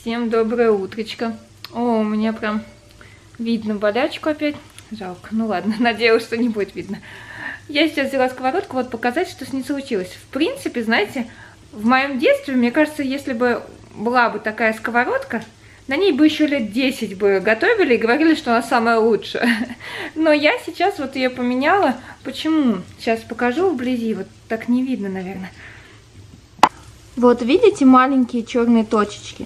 Всем доброе утречко. О, у меня прям видно болячку опять. Жалко. Ну ладно, надеюсь, что не будет видно. Я сейчас взяла сковородку, вот показать, что с ней случилось. В принципе, знаете, в моем детстве, мне кажется, если бы была бы такая сковородка, на ней бы еще лет 10 бы готовили и говорили, что она самая лучшая. Но я сейчас вот ее поменяла. Почему? Сейчас покажу вблизи. Вот так не видно, наверное. Вот видите маленькие черные точечки?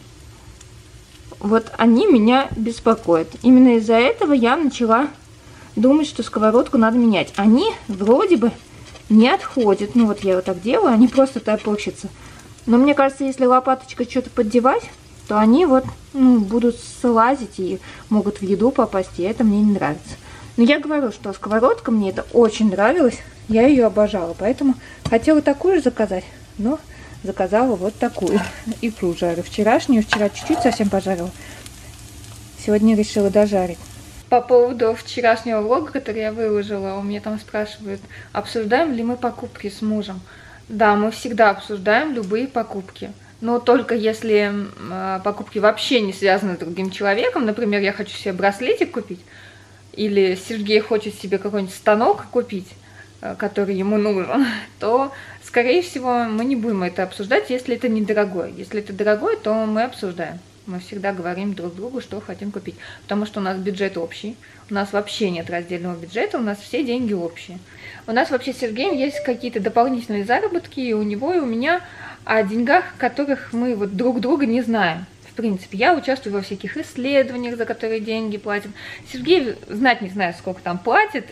Вот они меня беспокоят. Именно из-за этого я начала думать, что сковородку надо менять. Они вроде бы не отходят. Ну вот я вот так делаю, они просто топорщатся. Но мне кажется, если лопаточкой что-то поддевать, то они вот будут слазить и могут в еду попасть, и это мне не нравится. Но я говорю, что сковородка мне это очень нравилась, я ее обожала, поэтому хотела такую же заказать, но заказала вот такую. Икру жарю. Вчера чуть-чуть совсем пожарила. Сегодня решила дожарить. По поводу вчерашнего влога, который я выложила, у меня там спрашивают, обсуждаем ли мы покупки с мужем. Да, мы всегда обсуждаем любые покупки. Но только если покупки вообще не связаны с другим человеком, например, я хочу себе браслетик купить, или Сергей хочет себе какой-нибудь станок купить, который ему нужен, то, скорее всего, мы не будем это обсуждать, если это недорогое. Если это дорогое, то мы обсуждаем. Мы всегда говорим друг другу, что хотим купить, потому что у нас бюджет общий, у нас вообще нет раздельного бюджета, у нас все деньги общие. У нас вообще с Сергеем есть какие-то дополнительные заработки, и у него, и у меня, о деньгах, которых мы вот друг друга не знаем. В принципе, я участвую во всяких исследованиях, за которые деньги платим. Сергей знать не знает, сколько там платит,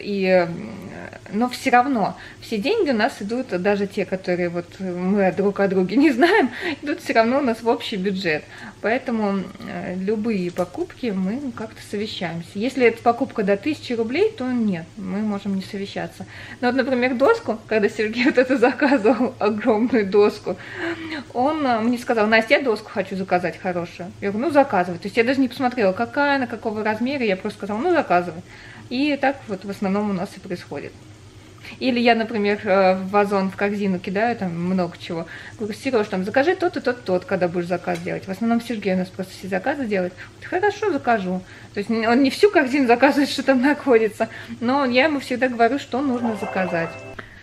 но все равно все деньги у нас идут, даже те, которые вот мы друг о друге не знаем, идут все равно у нас в общий бюджет. Поэтому любые покупки мы как-то совещаемся. Если эта покупка до 1000 рублей, то нет, мы можем не совещаться. Но вот, например, доску, когда Сергей вот это заказывал, огромную доску, он мне сказал: Настя, я доску хочу заказать хорошую. Я говорю, ну заказывай. То есть я даже не посмотрела, какая, на какого размера, я просто сказала, ну заказывай. И так вот в основном у нас и происходит. Или я, например, в вазон, в корзину кидаю там много чего. Говорю, Сереж, там закажи тот и тот, когда будешь заказ делать. В основном Сергей у нас просто все заказы делает. Хорошо, закажу. То есть он не всю корзину заказывает, что там находится, но я ему всегда говорю, что нужно заказать.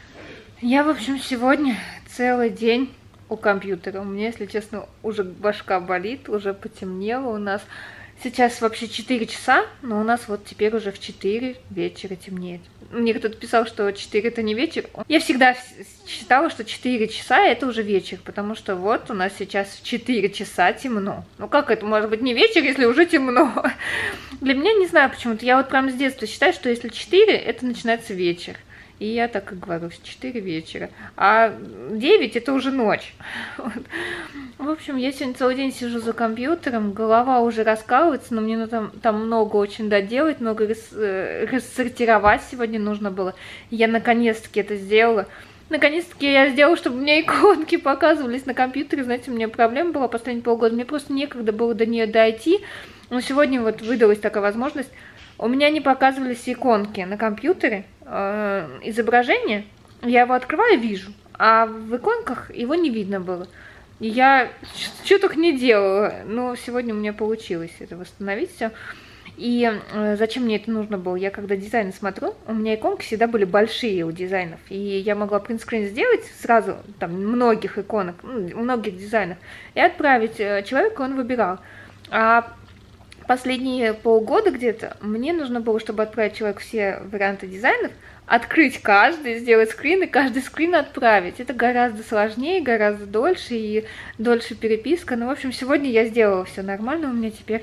Я, в общем, сегодня целый день у компьютера. У меня, если честно, уже башка болит, уже потемнело. У нас сейчас вообще 4 часа, но у нас вот теперь уже в 4 вечера темнеет. Мне кто-то писал, что 4 это не вечер. Я всегда считала, что 4 часа это уже вечер, потому что вот у нас сейчас в 4 часа темно. Ну как это может быть не вечер, если уже темно? Для меня, не знаю почему-то, я вот прям с детства считаю, что если 4, это начинается вечер. И я так и говорю, с 4 вечера. А 9 это уже ночь. Вот. В общем, я сегодня целый день сижу за компьютером, голова уже раскалывается, но мне там много очень доделать, много рассортировать сегодня нужно было. Я наконец-таки это сделала. Наконец-таки я сделала, чтобы мне иконки показывались на компьютере. Знаете, у меня проблема была последние полгода, мне просто некогда было до нее дойти. Но сегодня вот выдалась такая возможность. У меня не показывались иконки на компьютере, изображение, я его открываю, вижу, а в иконках его не видно было. И я что только не делала, но сегодня у меня получилось это восстановить все. И зачем мне это нужно было? Я когда дизайн смотрю, у меня иконки всегда были большие у дизайнов, и я могла принтскрин сделать сразу, там, многих иконок, многих дизайнов, и отправить человеку, он выбирал. А последние полгода где-то мне нужно было, чтобы отправить человеку все варианты дизайнов, открыть каждый, сделать скрин и каждый скрин отправить. Это гораздо сложнее, гораздо дольше и дольше переписка. Ну, в общем, сегодня я сделала все нормально у меня теперь.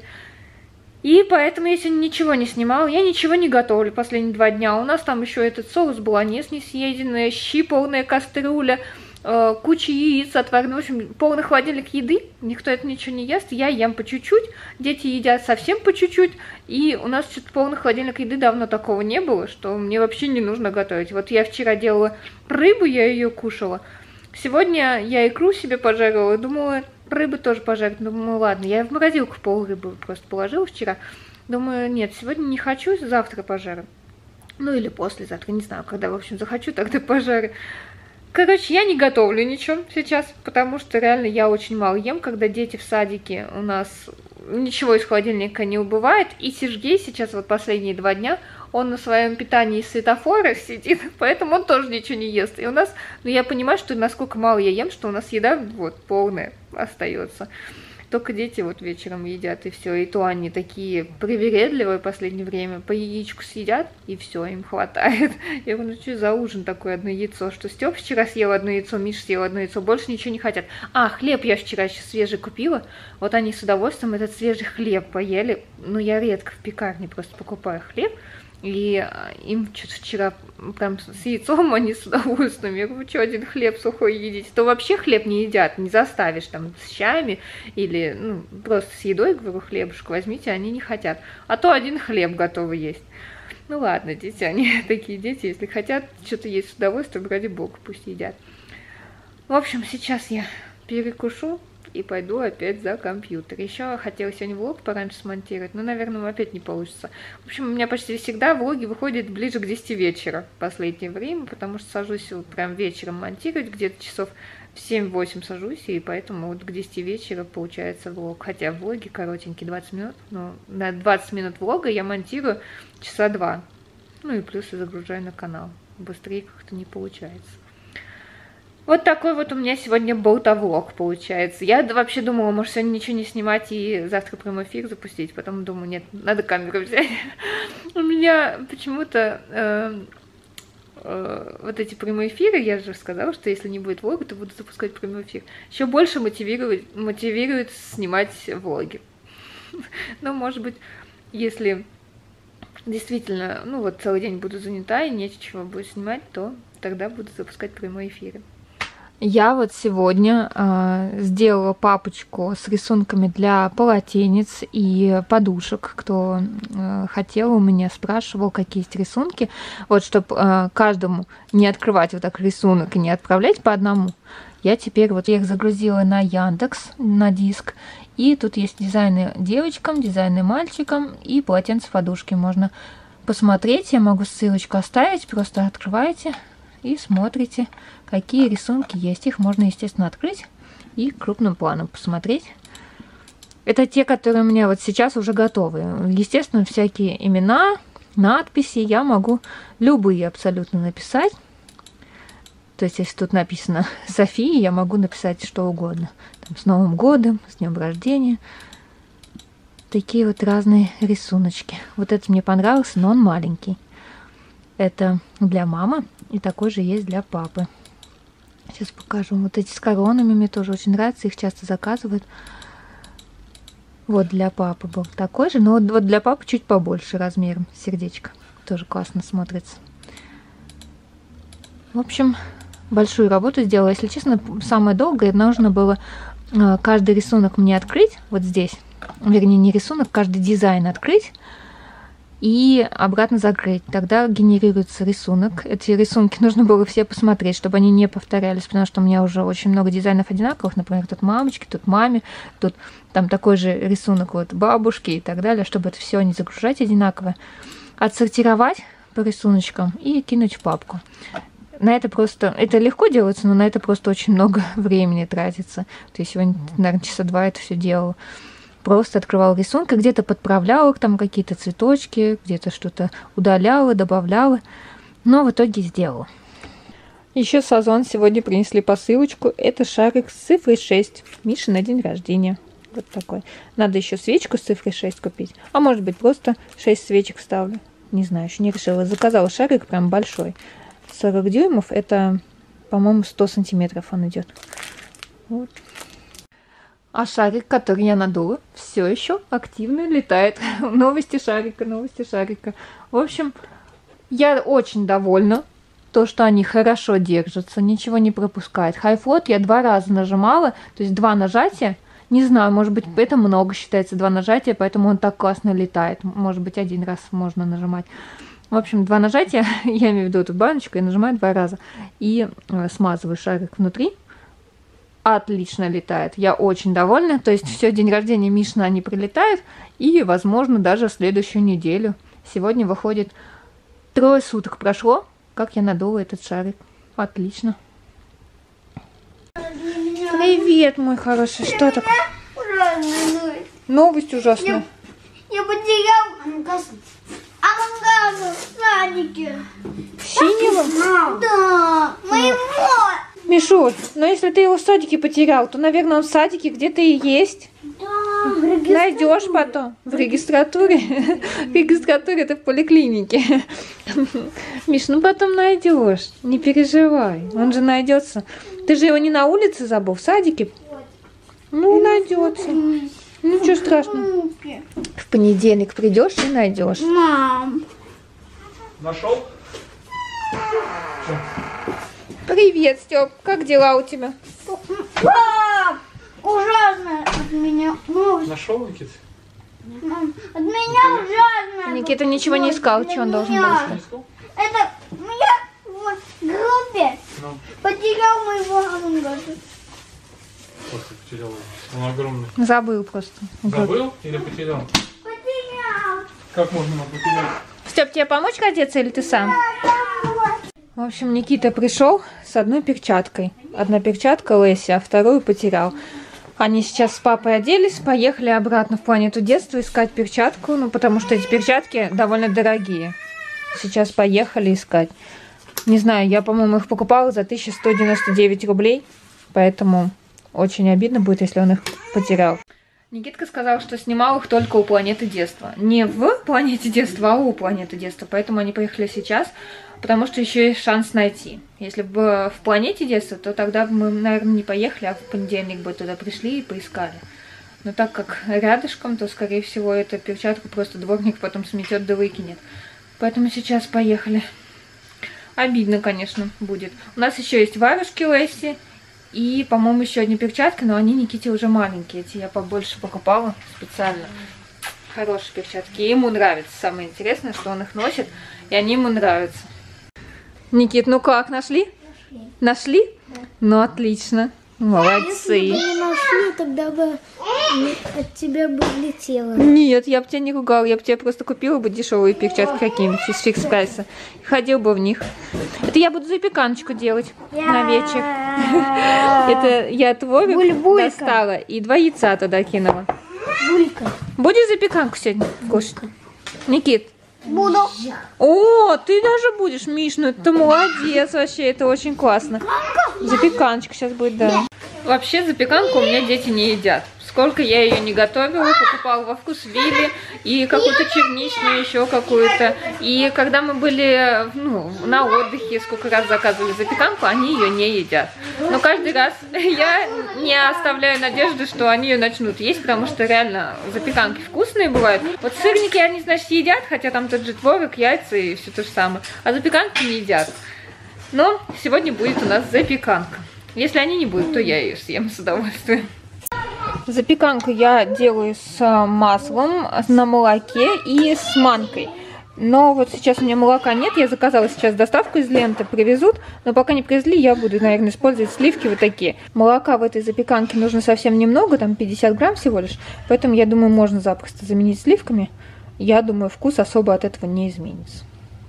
И поэтому я сегодня ничего не снимала, я ничего не готовлю последние 2 дня. У нас там еще этот соус болонез не съеденный, щи, полная кастрюля, куча яиц отварных, в общем, полный холодильник еды, никто это ничего не ест, я ем по чуть-чуть, дети едят совсем по чуть-чуть, и у нас что-то полный холодильник еды давно такого не было, что мне вообще не нужно готовить. Вот я вчера делала рыбу, я ее кушала, сегодня я икру себе пожарила, думала, рыбу тоже пожарить, думаю, ладно, я в морозилку пол рыбы просто положила вчера, думаю, нет, сегодня не хочу, завтра пожарю, ну или послезавтра, не знаю, когда, в общем, захочу, тогда пожарю. Короче, я не готовлю ничего сейчас, потому что реально я очень мало ем, когда дети в садике, у нас ничего из холодильника не убывает, и Сергей сейчас вот последние 2 дня, он на своем питании из светофора сидит, поэтому он тоже ничего не ест. И у нас, ну я понимаю, что насколько мало я ем, что у нас еда вот полная остается. Только дети вот вечером едят, и все. И то они такие привередливые в последнее время. По яичку съедят, и все, им хватает. Я говорю, ну что за ужин такое одно яйцо? Что Стёп вчера съел одно яйцо, Миша съел одно яйцо, больше ничего не хотят. А, хлеб я вчера еще свежий купила. Вот они с удовольствием этот свежий хлеб поели. Ну, я редко в пекарне просто покупаю хлеб. И им что-то вчера прям с яйцом они с удовольствием. Я говорю, что один хлеб сухой едите? То вообще хлеб не едят, не заставишь там с чаями или ну, просто с едой, говорю, хлебушек возьмите, они не хотят. А то один хлеб готовы есть. Ну ладно, дети, они такие дети, если хотят что-то есть с удовольствием, ради бога, пусть едят. В общем, сейчас я перекушу и пойду опять за компьютер. Еще хотела сегодня влог пораньше смонтировать, но, наверное, опять не получится. В общем, у меня почти всегда влоги выходят ближе к 10 вечера в последнее время, потому что сажусь вот прям вечером монтировать, где-то часов в 7-8 сажусь, и поэтому вот к 10 вечера получается влог. Хотя влоги коротенькие, 20 минут, но на 20 минут влога я монтирую часа 2. Ну и плюс и загружаю на канал. Быстрее как-то не получается. Вот такой вот у меня сегодня болтовлог получается. Я вообще думала, может, сегодня ничего не снимать и завтра прямой эфир запустить. Потом думаю, нет, надо камеру взять. У меня почему-то вот эти прямые эфиры, я же сказала, что если не будет влога, то буду запускать прямой эфир. Еще больше мотивирует снимать влоги. Но, может быть, если действительно, ну вот целый день буду занята и нечего будет снимать, то тогда буду запускать прямые эфиры. Я вот сегодня сделала папочку с рисунками для полотенец и подушек. Кто хотел, у меня спрашивал, какие есть рисунки. Вот, чтобы каждому не открывать вот так рисунок и не отправлять по одному. Я теперь вот я их загрузила на Яндекс, на диск. И тут есть дизайны девочкам, дизайны мальчикам и полотенце-подушки. Можно посмотреть, я могу ссылочку оставить, просто открываете и смотрите, какие рисунки есть. Их можно, естественно, открыть и крупным планом посмотреть. Это те, которые у меня вот сейчас уже готовы. Естественно, всякие имена, надписи я могу любые абсолютно написать. То есть, если тут написано София, я могу написать что угодно. Там, с Новым годом, с днем рождения. Такие вот разные рисуночки. Вот этот мне понравился, но он маленький. Это для мамы, и такой же есть для папы. Сейчас покажу. Вот эти с коронами мне тоже очень нравятся, их часто заказывают. Вот для папы был такой же, но вот для папы чуть побольше размером, сердечко. Тоже классно смотрится. В общем, большую работу сделала. Если честно, самое долгое нужно было каждый рисунок мне открыть, вот здесь. Вернее, не рисунок, каждый дизайн открыть. И обратно закрыть. Тогда генерируется рисунок. Эти рисунки нужно было все посмотреть, чтобы они не повторялись, потому что у меня уже очень много дизайнов одинаковых. Например, тут мамочки, тут маме, тут там такой же рисунок вот бабушки и так далее, чтобы это все не загружать одинаково. Отсортировать по рисуночкам и кинуть в папку. На это просто, это легко делается, но на это просто очень много времени тратится. То есть сегодня, наверное, часа 2 это все делала. Просто открывала рисунки, где-то подправляла там какие-то цветочки, где-то что-то удаляла, добавляла. Но в итоге сделала. Еще с Озон сегодня принесли посылочку. Это шарик с цифрой 6. Мише на день рождения. Вот такой. Надо еще свечку с цифрой 6 купить. А может быть просто 6 свечек ставлю. Не знаю, еще не решила. Заказала шарик прям большой. 40 дюймов. Это, по-моему, 100 сантиметров он идет. Вот. А шарик, который я надула, все еще активно летает. Новости шарика, новости шарика. В общем, я очень довольна. То, что они хорошо держатся, ничего не пропускают. Хайфлот я 2 раза нажимала, то есть 2 нажатия. Не знаю, может быть, это много считается 2 нажатия, поэтому он так классно летает. Может быть, 1 раз можно нажимать. В общем, 2 нажатия, я имею в виду эту баночку, я нажимаю 2 раза. И смазываю шарик внутри. Отлично летает. Я очень довольна. То есть все, день рождения Мишина они прилетают. И, возможно, даже в следующую неделю. Сегодня выходит 3 суток прошло, как я надула этот шарик. Отлично. Привет, мой хороший. Что такое? Ужасная Новость ужасная. Я потерял Амангазу в садике. Синего? Да, моего. Мишуль, но если ты его в садике потерял, то, наверное, он в садике где-то и есть. Да, Найдешь потом. В регистратуре. В регистратуре это в поликлинике. Миш, ну потом найдешь. Не переживай. Он же найдется. Ты же его не на улице забыл, в садике? Ну, найдется. Ничего страшного. В понедельник придешь и найдешь. Мам. Нашел? Привет, Степ. Как дела у тебя? Пап, ужасная от меня новость. Нашел, Никит? Мам, от меня ужасная. Никита ничего не искал. Что он должен был искать? Искал? Это я в группе Ну, потерял моего Амангаза. вот ты потерял его. Он огромный. Забыл просто. Забыл или потерял? Потерял. Как можно его потерять? Степ, тебе помочь одеться или ты сам? В общем, Никита пришел с одной перчаткой. Одна перчатка Лэсси, а вторую потерял. Они сейчас с папой оделись, поехали обратно в планету детства искать перчатку, ну, потому что эти перчатки довольно дорогие. Сейчас поехали искать. Не знаю, я, по-моему, их покупала за 1199 рублей, поэтому очень обидно будет, если он их потерял. Никитка сказал, что снимал их только у планеты детства. Не в планете детства, а у планеты детства. Поэтому они поехали сейчас, потому что еще есть шанс найти. Если бы в планете детства, то тогда бы мы, наверное, не поехали, а в понедельник бы туда пришли и поискали. Но так как рядышком, то, скорее всего, эту перчатку просто дворник потом сметет да выкинет. Поэтому сейчас поехали. Обидно, конечно, будет. У нас еще есть варежки Лэсси. И, по-моему, еще одни перчатки, но они Никите уже маленькие. Эти я побольше покупала специально. Хорошие перчатки. И ему нравится. Самое интересное, что он их носит, и они ему нравятся. Никит, ну как, нашли? Нашли? Да. Ну, отлично. Молодцы. Если бы не нашли, тогда бы от тебя бы влетело. Нет, я бы тебя не ругала. Я бы тебе просто купила бы дешевые перчатки какие-нибудь из фикс-прайса. И ходил бы в них. Это я буду запеканочку делать на вечер. Это я творог достала и 2 яйца туда кинула. Булька. Будешь запеканку сегодня кушать? Никит? Буду. О, ты даже будешь, Миш, ну ты молодец вообще, это очень классно. Запеканочка сейчас будет, да. Вообще запеканку у меня дети не едят. Сколько я ее не готовила, покупала во Вкусвилле и какую-то черничную, еще какую-то. И когда мы были на отдыхе, сколько раз заказывали запеканку, они ее не едят. Но каждый раз я не оставляю надежды, что они ее начнут есть, потому что реально запеканки вкусные бывают. Вот сырники они, значит, едят, хотя там тот же творог, яйца и все то же самое. А запеканки не едят. Но сегодня будет у нас запеканка. Если они не будут, то я ее съем с удовольствием. Запеканку я делаю с маслом, на молоке и с манкой. Но вот сейчас у меня молока нет, я заказала сейчас доставку из ленты, привезут. Но пока не привезли, я буду, наверное, использовать сливки вот такие. Молока в этой запеканке нужно совсем немного, там 50 грамм всего лишь. Поэтому, я думаю, можно запросто заменить сливками. Я думаю, вкус особо от этого не изменится.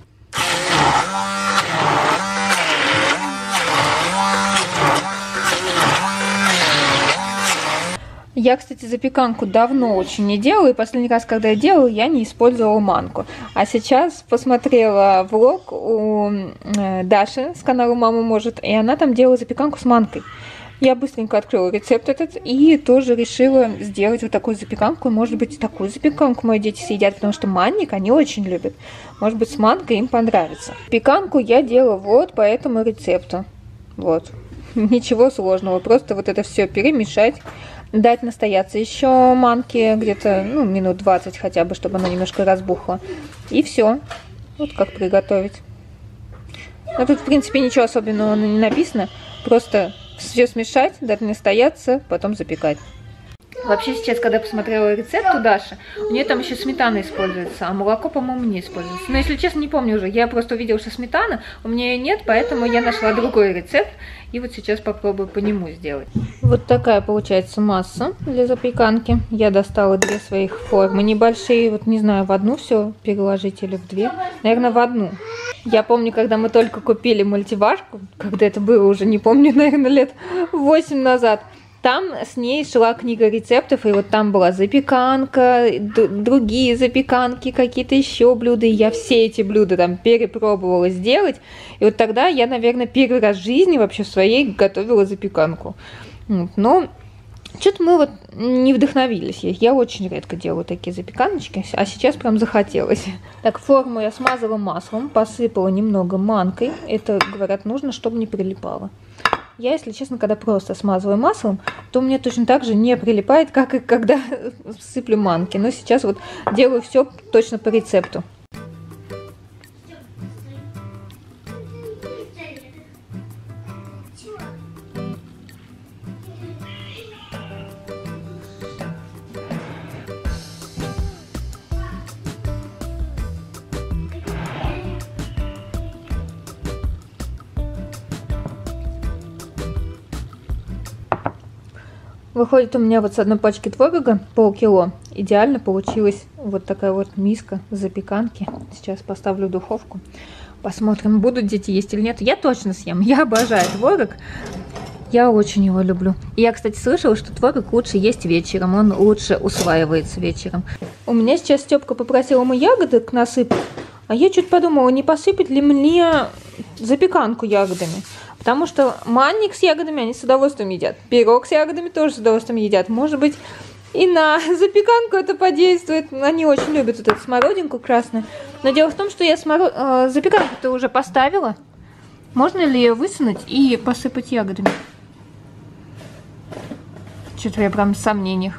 Я, кстати, запеканку давно очень не делала, и последний раз, когда я делала, я не использовала манку. А сейчас посмотрела влог у Даши с канала «Мама может», и она там делала запеканку с манкой. Я быстренько открыла рецепт этот и тоже решила сделать вот такую запеканку. Может быть, такую запеканку мои дети съедят, потому что манник они очень любят. Может быть, с манкой им понравится. Запеканку я делала вот по этому рецепту. Вот. Ничего сложного, просто вот это все перемешать. Дать настояться еще манки где-то минут 20 хотя бы, чтобы она немножко разбухла. И все. Вот как приготовить. Но тут, в принципе, ничего особенного не написано. Просто все смешать, дать настояться, потом запекать. Вообще сейчас, когда я посмотрела рецепт у Даши, у нее там еще сметана используется, а молоко, по-моему, не используется. Но, если честно, не помню уже. Я просто увидела, что сметана, у меня ее нет, поэтому я нашла другой рецепт. И вот сейчас попробую по нему сделать. Вот такая получается масса для запеканки. Я достала 2 своих формы небольшие. Вот не знаю, в одну все переложить или в 2. Наверное, в одну. Я помню, когда мы только купили мультиварку, когда это было уже, не помню, наверное, лет 8 назад. там с ней шла книга рецептов, и вот там была запеканка, другие запеканки, какие-то еще блюда, и я все эти блюда там перепробовала сделать, и вот тогда я, наверное, первый раз в жизни вообще в своей готовила запеканку. Но что-то мы вот не вдохновились. Я очень редко делаю такие запеканочки, а сейчас прям захотелось. Так, форму я смазала маслом, посыпала немного манкой. Это, говорят, нужно, чтобы не прилипало. Я, если честно, когда просто смазываю маслом, то мне точно так же не прилипает, как и когда сыплю манки. Но сейчас вот делаю все точно по рецепту. Выходит, у меня вот с одной пачки творога полкило. Идеально получилась вот такая вот миска запеканки. Сейчас поставлю в духовку. Посмотрим, будут дети есть или нет. Я точно съем. Я обожаю творог. Я очень его люблю. И я, кстати, слышала, что творог лучше есть вечером. Он лучше усваивается вечером. У меня сейчас Степка попросил ему ягодок насыпать. А я чуть подумала, не посыпать ли мне запеканку ягодами. Потому что манник с ягодами они с удовольствием едят. Пирог с ягодами тоже с удовольствием едят. Может быть, и на запеканку это подействует. Они очень любят вот эту смородинку красную. Но дело в том, что я запеканку-то уже поставила. Можно ли ее высунуть и посыпать ягодами? Что-то я прям в сомнениях.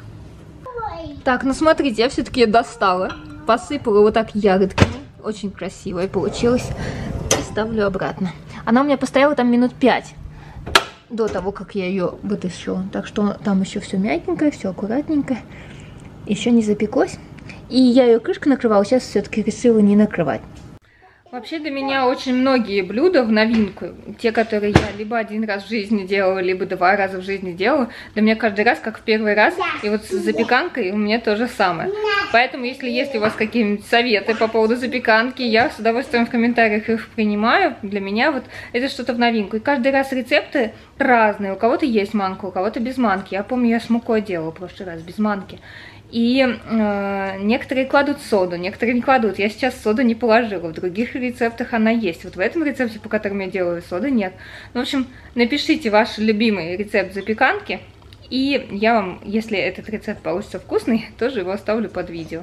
Так, ну смотрите, я все-таки ее достала. Посыпала вот так ягодками. Очень красивая получилась. И ставлю обратно. Она у меня постояла там минут 5 до того, как я ее вытащила. Так что там еще все мягенькое, все аккуратненько. Еще не запеклось. И я ее крышкой накрывала, сейчас все-таки решила не накрывать. Вообще для меня очень многие блюда в новинку. Те, которые я либо один раз в жизни делала, либо 2 раза в жизни делала. Для меня каждый раз как в первый раз. И вот с запеканкой у меня то же самое. Поэтому, если у вас какие-нибудь советы по поводу запеканки, я с удовольствием в комментариях их принимаю. Для меня вот это что-то в новинку. И каждый раз рецепты разные. У кого-то есть манка, у кого-то без манки. Я помню, я с мукой делала в прошлый раз без манки. И некоторые кладут соду, некоторые не кладут. Я сейчас соду не положила. В других рецептах она есть. Вот в этом рецепте, по которому я делаю, соды нет. Ну, в общем, напишите ваш любимый рецепт запеканки. И я вам, если этот рецепт получится вкусный, тоже его оставлю под видео.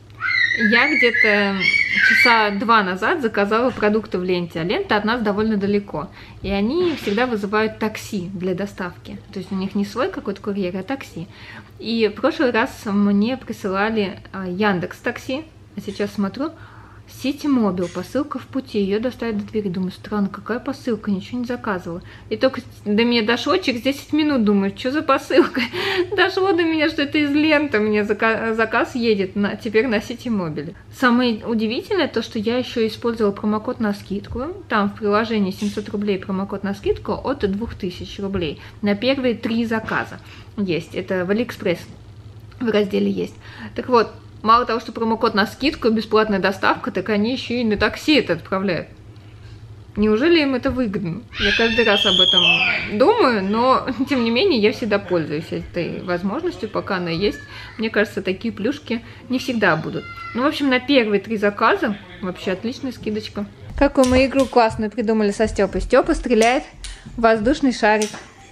Я где-то часа 2 назад заказала продукты в ленте, а лента от нас довольно далеко. И они всегда вызывают такси для доставки. То есть у них не свой какой-то курьер, а такси. И в прошлый раз мне присылали Яндекс.Такси, а сейчас смотрю, Ситимобил, посылка в пути, ее доставят до двери. Думаю, странно, какая посылка, ничего не заказывала. И только до меня дошло через 10 минут, думаю, что за посылка? Дошло до меня, что это из ленты, мне заказ едет теперь на Ситимобиле. Самое удивительное то, что я еще использовала промокод на скидку. Там в приложении 700 рублей промокод на скидку от 2000 рублей. На первые 3 заказа есть, это в Алиэкспресс в разделе есть. Так вот, мало того, что промокод на скидку и бесплатная доставка, так они еще и на такси это отправляют. Неужели им это выгодно? Я каждый раз об этом думаю, но, тем не менее, я всегда пользуюсь этой возможностью, пока она есть. Мне кажется, такие плюшки не всегда будут. Ну, в общем, на первые 3 заказа вообще отличная скидочка. Какую мы игру классную придумали со Степой. Степа стреляет в воздушный шарик.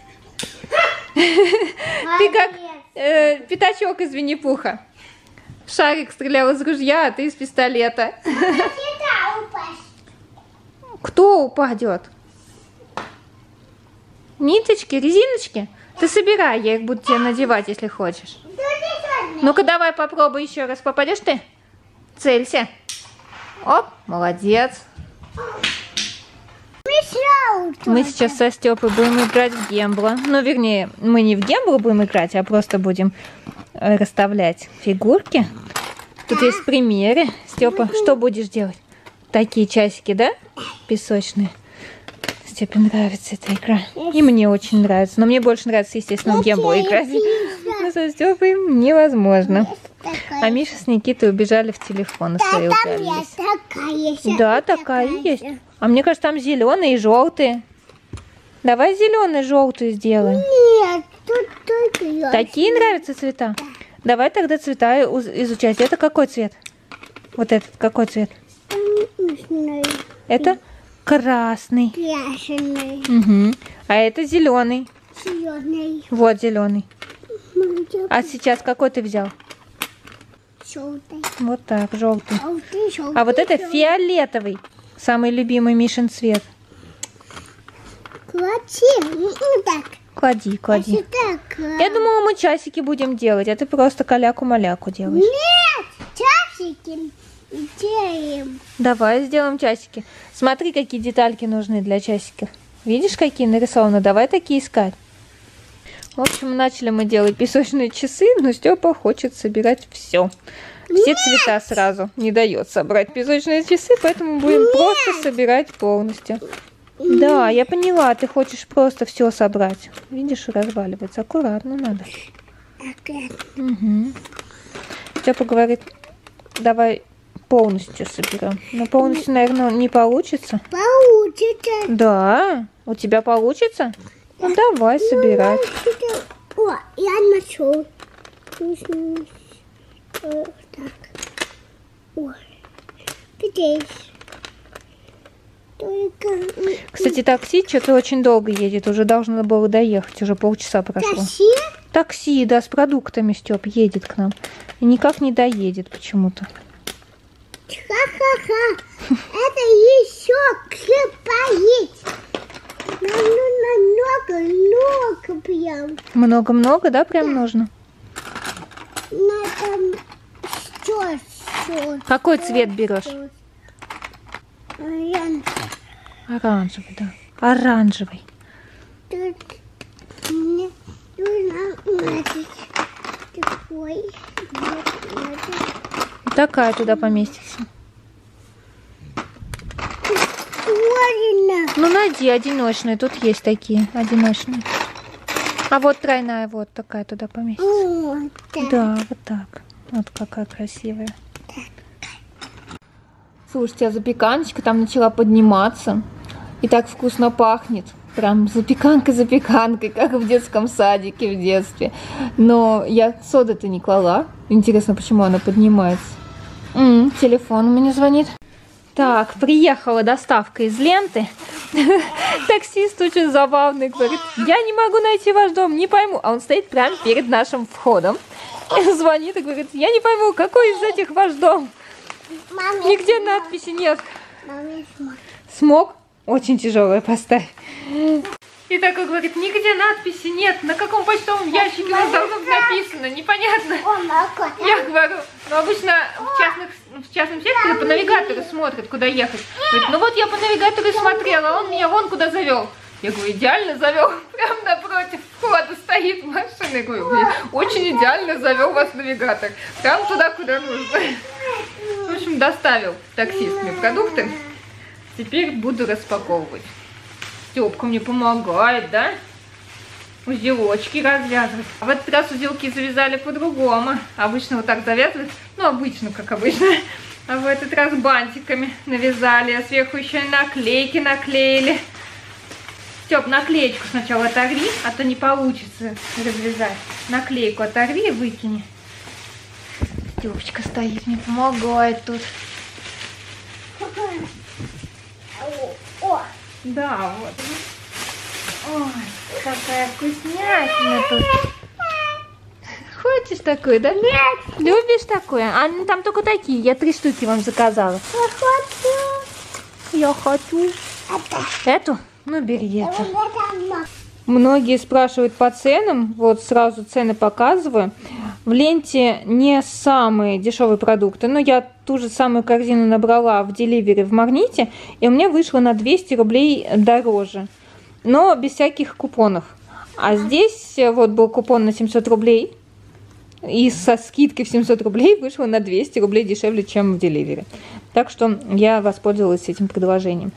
Ты как пятачок из Винни-Пуха. Шарик стрелял из ружья, а ты из пистолета. Кто упадет? Ниточки, резиночки? Ты собирай, я их буду тебе надевать, если хочешь. Ну-ка давай попробуй еще раз. Попадешь ты? Целься. Оп, молодец. Мы сейчас со Степой будем играть в Гембла. Ну, вернее, мы не в Гембла будем играть, а просто будем расставлять фигурки. Тут есть примеры. Степа, что будешь делать? Такие часики, да? Песочные. Степе нравится эта игра. И мне очень нравится. Но мне больше нравится, естественно, в Гембла играть. Но со Степой невозможно. А Миша с Никитой убежали в телефоны свои, упрялись. Да, такая есть. А мне кажется, там зеленые и желтые. Давай зеленый, желтый сделаем. Нет, тут только я. Такие нравятся цвета? Давай тогда цвета изучать. Это какой цвет? Вот этот какой цвет? Красный. Это красный. Красный. Угу. А это зеленый. Зеленый. Вот зеленый. А сейчас какой ты взял? Желтый. Вот так, желтый. Желтый, желтый. А вот это фиолетовый. Самый любимый Мишин цвет. Клади. Вот так. Клади, клади. Вот так. Я думала, мы часики будем делать, а ты просто каляку-маляку делаешь. Нет, часики делаем. Давай сделаем часики. Смотри, какие детальки нужны для часиков. Видишь, какие нарисованы? Давай такие искать. В общем, начали мы делать песочные часы, но Степа хочет собирать все. Все цвета сразу. Не дает собрать песочные часы, поэтому будем просто собирать полностью. Да, я поняла, ты хочешь просто все собрать. Видишь, разваливается. Аккуратно надо. Угу. Степа говорит, давай полностью соберем. Но полностью, наверное, не получится. Получится. Да, у тебя получится? Ну давай собирать. О, я нашел. Так. Ой. Здесь. Только... Кстати, такси что-то очень долго едет. Уже должно было доехать. Уже полчаса прошло. Такси? Такси, да, с продуктами, Степ, едет к нам. И никак не доедет почему-то. Ха-ха-ха. Это еще клепает. Нам нужно много прям. Много-много, да, прям нужно? Надо все. Какой цвет берешь? Оранжевый, да. Оранжевый. Тут мне нужно такой. Такая туда поместится. Ну, найди одиночные. Тут есть такие одиночные. А вот тройная, вот такая туда поместится. Вот так. Да, вот так. Вот какая красивая. Слушайте, а запеканочка там начала подниматься. И так вкусно пахнет. Прям запеканкой, как в детском садике в детстве. Но я соды-то не клала. Интересно, почему она поднимается. Телефон у меня звонит. Так, приехала доставка из ленты. Таксист очень забавный, говорит, я не могу найти ваш дом, не пойму. А он стоит прямо перед нашим входом. Звонит и говорит, я не пойму, какой из этих ваш дом. Нигде надписи нет. Смог? Очень тяжелая, поставь. И так он говорит, нигде надписи нет. На каком почтовом ящике у нас должно быть написано? Непонятно. Я говорю, ну обычно в частном секторе по навигатору смотрят, куда ехать. Говорит, ну вот я по навигатору и смотрела, а он меня вон куда завел. Я говорю, идеально завел. Прям напротив входа стоит машина. Я говорю, очень идеально завел вас навигатор. Прям туда, куда нужно. В общем, доставил таксист мне продукты. Теперь буду распаковывать. Степка мне помогает, да? Узелочки развязывать. А в этот раз узелки завязали по-другому. Обычно вот так завязывают. Ну, обычно, как обычно. А в этот раз бантиками навязали. А сверху еще и наклейки наклеили. Степ, наклеечку сначала оторви, а то не получится развязать. Наклейку оторви и выкини. Степочка стоит, мне помогает тут. Да, вот. Ой, какая вкуснятина тут. Хочешь такую, да? Нет. Любишь такое? А ну, там только такие. Я 3 штуки вам заказала. Я хочу. Эту? Ну, бери эту. Многие спрашивают по ценам. Вот сразу цены показываю. В ленте не самые дешевые продукты, но я ту же самую корзину набрала в Деливере в Магните, и у меня вышло на 200 рублей дороже, но без всяких купонов. А здесь вот был купон на 700 рублей, и со скидкой в 700 рублей вышло на 200 рублей дешевле, чем в Деливере. Так что я воспользовалась этим предложением.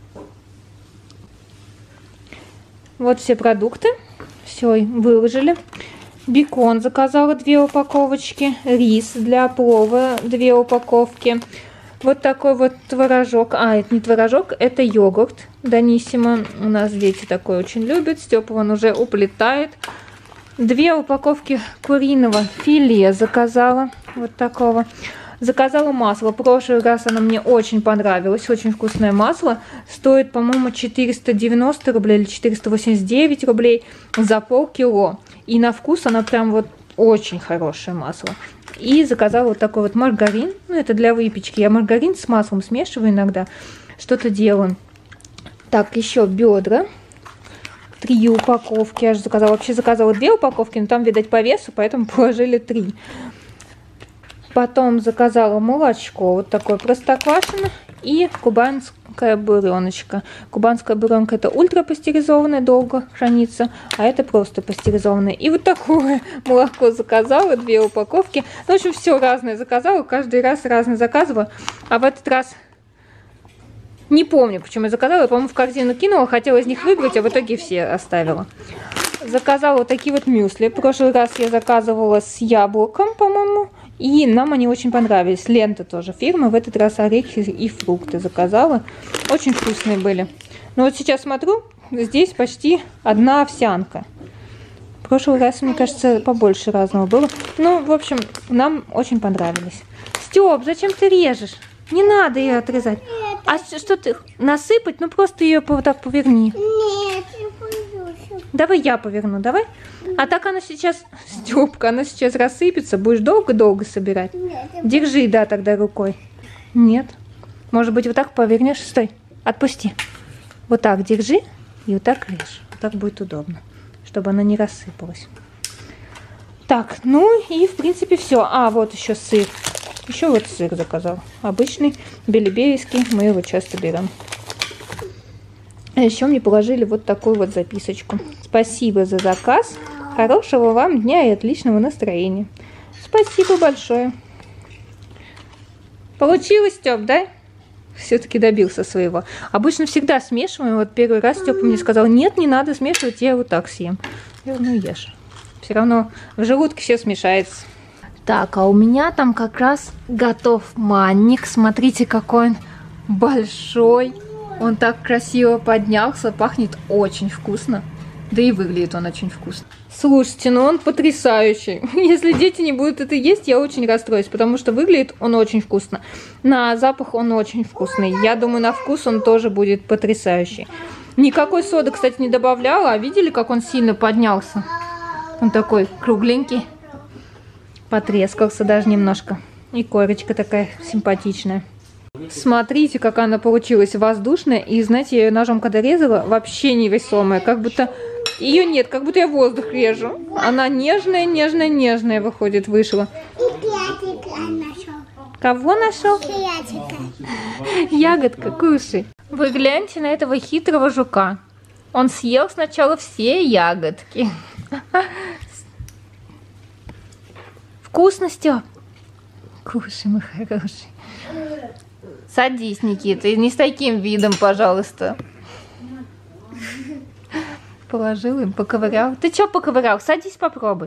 Вот все продукты, все выложили. Бекон заказала 2 упаковочки, рис для плова 2 упаковки, Вот такой вот творожок. А, это не творожок, это йогурт Даниссимо. У нас дети такой очень любят. Степа он уже уплетает. 2 упаковки куриного филе заказала. Вот такого. Заказала масло. В прошлый раз оно мне очень понравилось. Очень вкусное масло. Стоит, по-моему, 490 рублей или 489 рублей за полкило. И на вкус оно прям вот очень хорошее масло. И заказала вот такой вот маргарин. Ну, это для выпечки. Я маргарин с маслом смешиваю иногда. Что-то делаю. Так, еще бедра. 3 упаковки. Я же заказала. Вообще заказала 2 упаковки, но там, видать, по весу, поэтому положили 3. Потом заказала молочко, вот такое простоквашино, и кубанская буреночка. Кубанская буренка — это ультрапастеризованная, долго хранится, а это просто пастеризованная. И вот такое молоко заказала, 2 упаковки. Ну, в общем, все разное заказала, каждый раз разное заказываю. А в этот раз не помню, почему я заказала. Я, по-моему, в корзину кинула, хотела из них выбрать, а в итоге все оставила. Заказала вот такие вот мюсли. В прошлый раз я заказывала с яблоком, по-моему. И нам они очень понравились. Лента тоже фирмы. В этот раз орехи и фрукты заказала. Очень вкусные были. Но вот сейчас смотрю, здесь почти одна овсянка. В прошлый раз, мне кажется, побольше разного было. Ну, в общем, нам очень понравились. Стёп, зачем ты режешь? Не надо ее отрезать. А что ты, насыпать? Ну, просто ее вот так поверни. Нет, не пойду. Давай я поверну, давай. А так она сейчас, Стёпка, она сейчас рассыпется. Будешь долго-долго собирать. Нет, Держи, да, тогда рукой. Нет. Может быть, вот так повернешь. Стой, отпусти. Вот так держи и вот так режь. Вот так будет удобно, чтобы она не рассыпалась. Так, ну и в принципе все. А, вот еще сыр. Еще вот сыр заказал. Обычный, белебеевский. Мы его часто берем. А еще мне положили вот такую вот записочку. Спасибо за заказ. Хорошего вам дня и отличного настроения. Спасибо большое. Получилось, Стёп, да? Все-таки добился своего. Обычно всегда смешиваем. Вот первый раз Стёпа мне сказал: нет, не надо смешивать, я вот так съем. Я говорю: ну ешь. Все равно в желудке все смешается. Так, а у меня там как раз готов манник. Смотрите, какой он большой. Он так красиво поднялся, пахнет очень вкусно. Да и выглядит он очень вкусно. Слушайте, ну он потрясающий. Если дети не будут это есть, я очень расстроюсь, потому что выглядит он очень вкусно. На запах он очень вкусный. Я думаю, на вкус он тоже будет потрясающий. Никакой соды, кстати, не добавляла. А видели, как он сильно поднялся? Он такой кругленький. Потрескался даже немножко. И корочка такая симпатичная. Смотрите, как она получилась воздушная. И, знаете, я ее ножом когда резала, вообще невесомая. Как будто ее нет, как будто я воздух режу. Она нежная, нежная, нежная выходит, вышла. Кого нашел? Ягодка, кушай. Вы гляньте на этого хитрого жука. Он съел сначала все ягодки. Вкусно, Стёп? Кушай, мой хороший. Садись, Никита, и не с таким видом, пожалуйста. Положил им, поковырял. Ты чё поковырял? Садись, попробуй.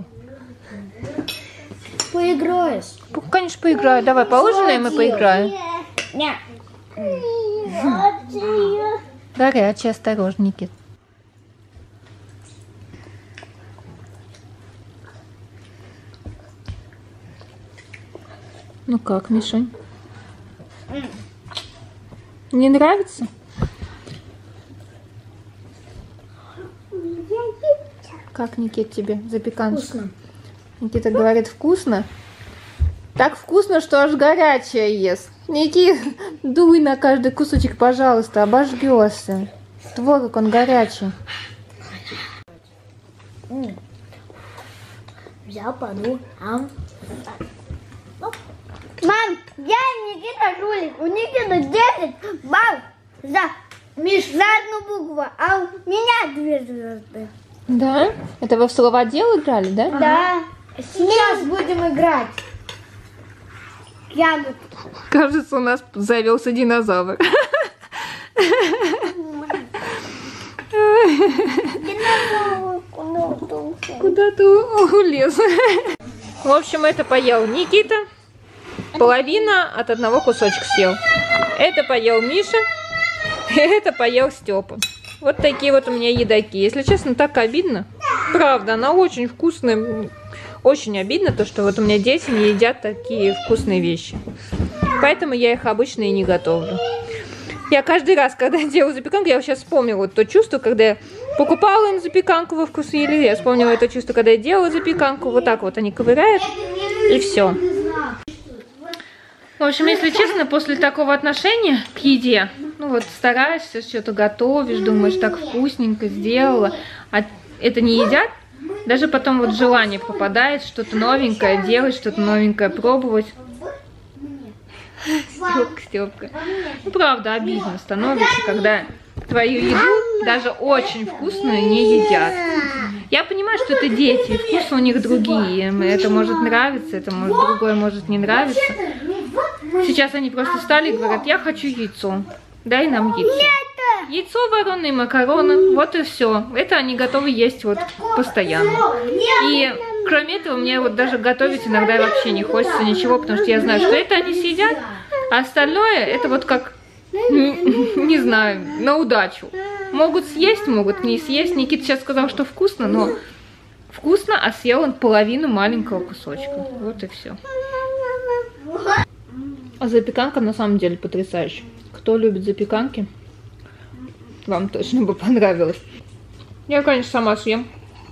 Поиграешь? Конечно, поиграю. Давай поужинаем и поиграем. Нет. Горячий, осторожно, Никит. Ну как, Мишунь? Не нравится? Как, Никит, тебе запеканочка? Вкусно. Никита говорит, вкусно. Так вкусно, что аж горячее ест. Никит, дуй на каждый кусочек, пожалуйста, обожгешься. Творог, он горячий. Взял, подул. Мам, я Никита жулик. У Никиты 10 баллов Миш, за одну букву, а у меня 2 звезды. Да? Это вы в словодел играли, да? Да. Сейчас будем играть. Ягод. Кажется, у нас завелся динозавр. Динозавр Куда-то улез. В общем, это поел Никита. Половина от одного кусочка съел. Это поел Миша, это поел Степа. Вот такие вот у меня едаки. Если честно, так обидно. Правда, она очень вкусная. Очень обидно то, что вот у меня дети не едят такие вкусные вещи. Поэтому я их обычно и не готовлю. Я каждый раз, когда делаю запеканку, я сейчас вспомнила вот то чувство, когда я покупала им запеканку во Вкусвилле. Я вспомнила это чувство, когда я делала запеканку. Вот так вот они ковыряют, и все. В общем, если честно, после такого отношения к еде, ну вот стараешься, что-то готовишь, думаешь, так вкусненько сделала, а это не едят, даже потом вот желание пропадает, что-то новенькое делать, что-то новенькое пробовать. Стёпка. Ну, правда, обидно становится, когда твою еду, даже очень вкусную, не едят. Я понимаю, что это дети, и вкусы у них другие. Это может нравиться, это может другое может не нравиться. Сейчас они просто встали и говорят, я хочу яйцо. Дай нам яйцо. Яйцо, вареные макароны, вот и все. Это они готовы есть вот постоянно. И кроме этого, мне вот даже готовить иногда вообще не хочется ничего, потому что я знаю, что это они съедят, а остальное это вот как, не знаю, на удачу. Могут съесть, могут не съесть. Никита сейчас сказал, что вкусно, но вкусно, а съел он половину маленького кусочка. Вот и все. А запеканка на самом деле потрясающая. Кто любит запеканки, вам точно бы понравилось. Я, конечно, сама съем.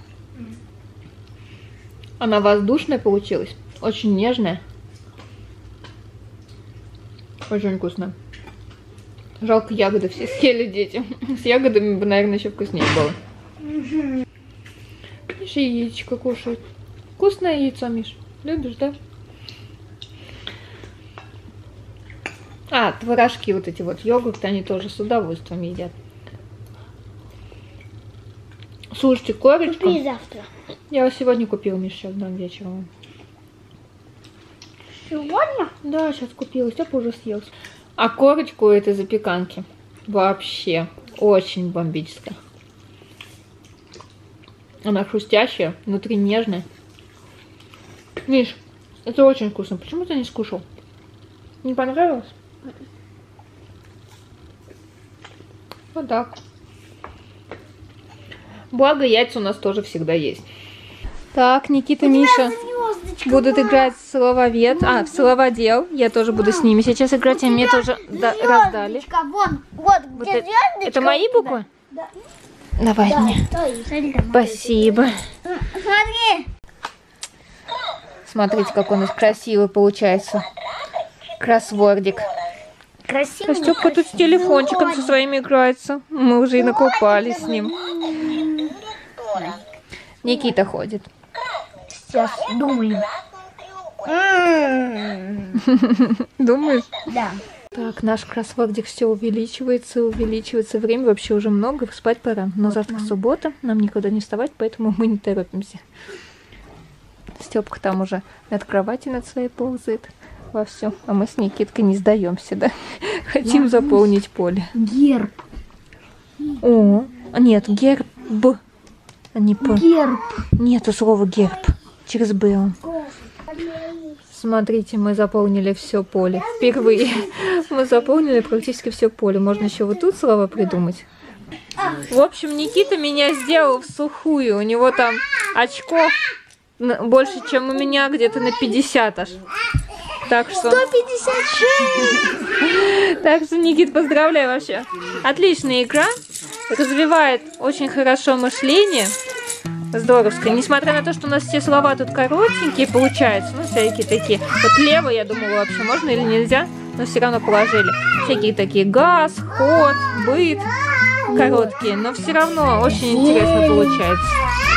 Она воздушная получилась. Очень нежная. Очень вкусная. Жалко, ягоды все съели дети. С ягодами бы, наверное, еще вкуснее было. Миша яичко кушает. Вкусное яйцо, Миш. Любишь, да? А, творожки вот эти вот, йогурты, они тоже с удовольствием едят. Слушайте, корочку. Купи завтра. Я сегодня купила, Миша, сейчас дам вечером. Сегодня? Да, сейчас купила, Степа уже съел. А корочку этой запеканки вообще очень бомбическая. Она хрустящая, внутри нежная. Миш, это очень вкусно. Почему ты не скушал? Не понравилось? Вот так. Благо, яйца у нас тоже всегда есть. Так, Никита, Миша будут играть в слововед. В словодел. Я тоже буду с ними сейчас играть. И мне тоже раздали. Вот, где звездочка. Это мои буквы? Да. Давай Да, мне. стой, Спасибо. смотри. Смотрите, как у нас красивый получается. Кроссвордик. Красиво. Степка тут с телефончиком со своими играется. Мы уже и накупались с ним. Никита ходит. Сейчас думаю. Думаешь? Да. Так, наш кроссвордик все увеличивается, увеличивается. Время вообще уже много, спать пора. Но завтра суббота, нам никуда не вставать, поэтому мы не торопимся. Степка там уже над кроватью над своей ползает вовсю. А мы с Никиткой не сдаемся, да? Хотим заполнить поле. Герб. О, нет, герб, а не п. Герб. Нету слова герб. Через Б. Смотрите, мы заполнили все поле. Впервые мы заполнили практически все поле. Можно еще вот тут слова придумать. В общем, Никита меня сделал в сухую. У него там очков больше, чем у меня, где-то на 50 аж. Так что... 156! Так что, Никит, поздравляю вообще. Отличная игра. Развивает очень хорошо мышление. Здоровская. Несмотря на то, что у нас все слова тут коротенькие получаются, ну, всякие такие. Вот лево, я думала, вообще можно или нельзя, но все равно положили. Всякие такие газ, ход, быт. Короткие, но все равно очень интересно получается.